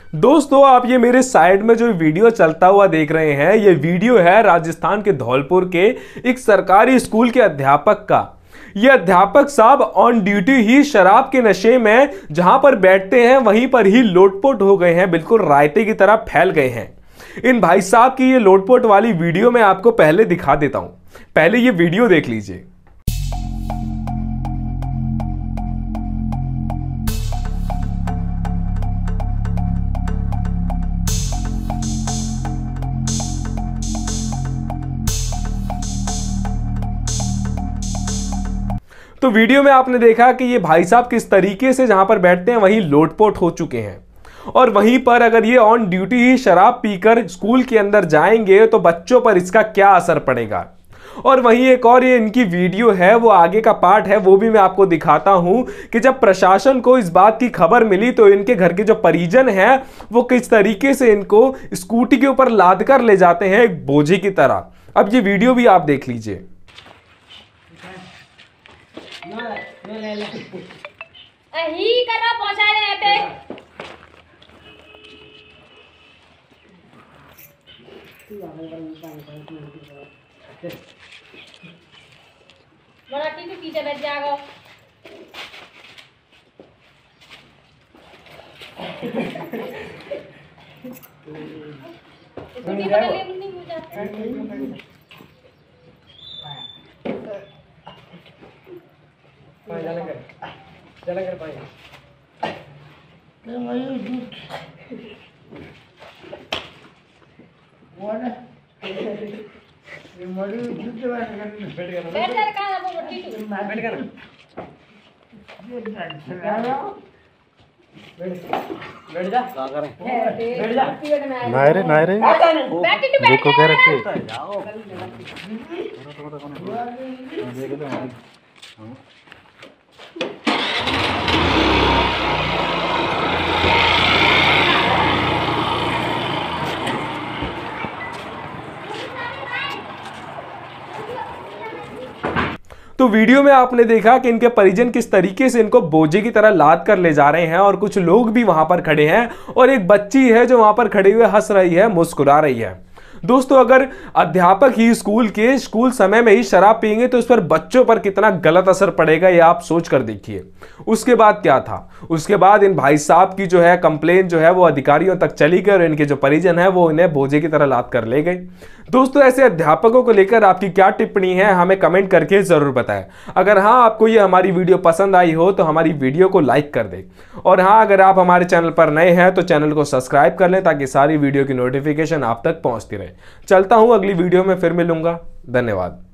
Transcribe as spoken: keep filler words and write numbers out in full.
दोस्तों आप ये मेरे साइड में जो वीडियो चलता हुआ देख रहे हैं, ये वीडियो है राजस्थान के धौलपुर के एक सरकारी स्कूल के अध्यापक का। ये अध्यापक साहब ऑन ड्यूटी ही शराब के नशे में जहां पर बैठते हैं वहीं पर ही लोटपोट हो गए हैं, बिल्कुल रायते की तरह फैल गए हैं। इन भाई साहब की ये लोटपोट वाली वीडियो मैं आपको पहले दिखा देता हूं, पहले ये वीडियो देख लीजिए। तो वीडियो में आपने देखा कि ये भाई साहब किस तरीके से जहां पर बैठते हैं वहीं लोटपोट हो चुके हैं, और वहीं पर अगर ये ऑन ड्यूटी ही शराब पीकर स्कूल के अंदर जाएंगे तो बच्चों पर इसका क्या असर पड़ेगा। और वहीं एक और ये इनकी वीडियो है, वो आगे का पार्ट है, वो भी मैं आपको दिखाता हूं कि जब प्रशासन को इस बात की खबर मिली तो इनके घर के जो परिजन हैं वो किस तरीके से इनको स्कूटी के ऊपर लाद कर ले जाते हैं एक बोझे की तरह। अब ये वीडियो भी आप देख लीजिए। ही करना पहुंचा रहे हैं पे मराठी के पीछे बैठ जाएगा। स्कूटी पकड़ ले, नहीं हो जाता। पानी डाला कर, डाला कर पानी। क्या मयूर दूध? वो ना? ये मयूर दूध तो बैठ कर बैठ कर। बैठ कर कहाँ है वो रोटी तू? बैठ कर। ये बैठ चला। बैठ बैठ जा। क्या करें? बैठ जा। नाय रे नाय रे। बैठ तू बैठ। देखो क्या रखे। जाओ। देख लो। तो वीडियो में आपने देखा कि इनके परिजन किस तरीके से इनको बोझे की तरह लाद कर ले जा रहे हैं, और कुछ लोग भी वहां पर खड़े हैं, और एक बच्ची है जो वहां पर खड़े हुए हंस रही है, मुस्कुरा रही है। दोस्तों अगर अध्यापक ही स्कूल के स्कूल समय में ही शराब पिएंगे तो इस पर बच्चों पर कितना गलत असर पड़ेगा ये आप सोच कर देखिए। उसके बाद क्या था, उसके बाद इन भाई साहब की जो है कंप्लेन जो है वो अधिकारियों तक चली गई और इनके जो परिजन है वो इन्हें बोझे की तरह लाद कर ले गए। दोस्तों ऐसे अध्यापकों को लेकर आपकी क्या टिप्पणी है हमें कमेंट करके जरूर बताएं। अगर हाँ आपको ये हमारी वीडियो पसंद आई हो तो हमारी वीडियो को लाइक कर दें, और हाँ अगर आप हमारे चैनल पर नए हैं तो चैनल को सब्सक्राइब कर लें ताकि सारी वीडियो की नोटिफिकेशन आप तक पहुंचती रहे। चलता हूं, अगली वीडियो में फिर मिलूंगा। धन्यवाद।